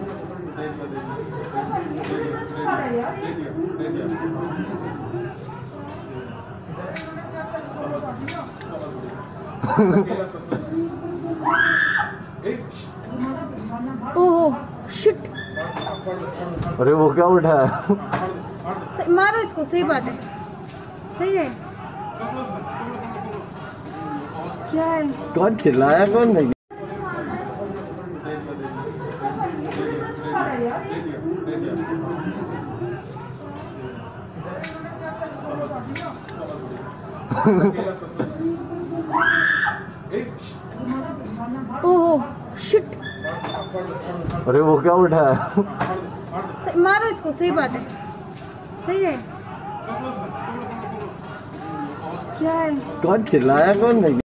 ओहो शिट। अरे वो क्या उठा है? मारो इसको, सही बात है, सही है। क्या है? कौन चिल्लाया, कौन नहीं? ओहो शिट। अरे वो क्या उठा है? मारो इसको, सही बात है, सही है। क्या है? कौन चिल्लाया, कौन नहीं?